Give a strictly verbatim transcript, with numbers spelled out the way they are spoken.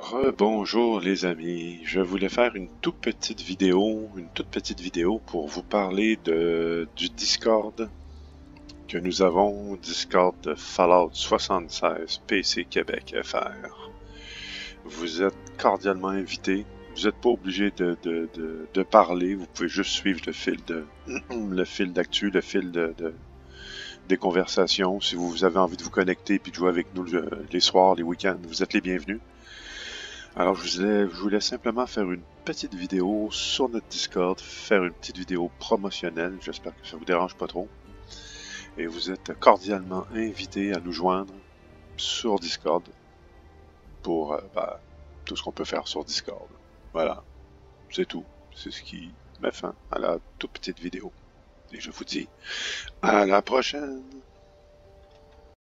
Rebonjour les amis, je voulais faire une toute petite vidéo, une toute petite vidéo pour vous parler de, du Discord que nous avons, Discord de Fallout soixante-seize P C Québec F R. Vous êtes cordialement invités, vous n'êtes pas obligé de, de, de, de parler, vous pouvez juste suivre le fil de le fil d'actu, le fil de, de des conversations. Si vous avez envie de vous connecter et de jouer avec nous le, les soirs, les week-ends, vous êtes les bienvenus. Alors je voulais, je voulais simplement faire une petite vidéo sur notre Discord, faire une petite vidéo promotionnelle, j'espère que ça vous dérange pas trop. Et vous êtes cordialement invités à nous joindre sur Discord pour euh, bah, tout ce qu'on peut faire sur Discord. Voilà, c'est tout. C'est ce qui met fin à la toute petite vidéo. Et je vous dis à la prochaine!